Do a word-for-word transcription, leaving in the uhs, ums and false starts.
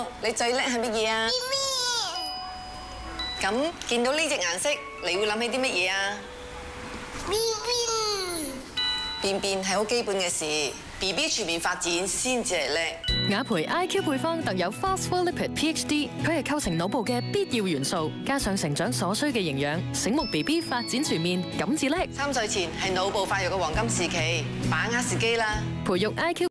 你最叻係乜嘢啊？咁見到呢隻顏色，你會諗起啲乜嘢啊？便便係好基本嘅事 ，B B 全面發展先至係叻。 雅培 I Q 配方特有 Phospholipid P H D， 佢係構成腦部嘅必要元素，加上成長所需嘅營養，醒目 B B 發展全面，咁至叻。 三歲前係腦部發育嘅黃金時期，把握時機啦。 培育 I Q。